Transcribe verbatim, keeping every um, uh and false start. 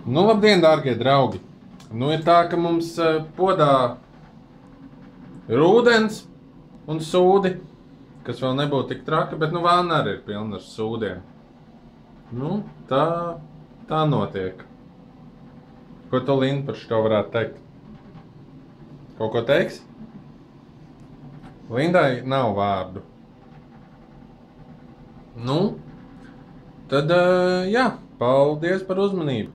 Nu, labdien, dārgie draugi! Nu, ir tā, ka mums uh, podā ir ūdens un sūdi, kas vēl nebūtu tik traki, bet nu vāna arī ir pilna ar sūdiem. Nu, tā, tā notiek. Ko tu, Linda, par šo varētu teikt? Kaut ko teiks? Lindai nav vārdu. Nu, tad, uh, jā, paldies par uzmanību!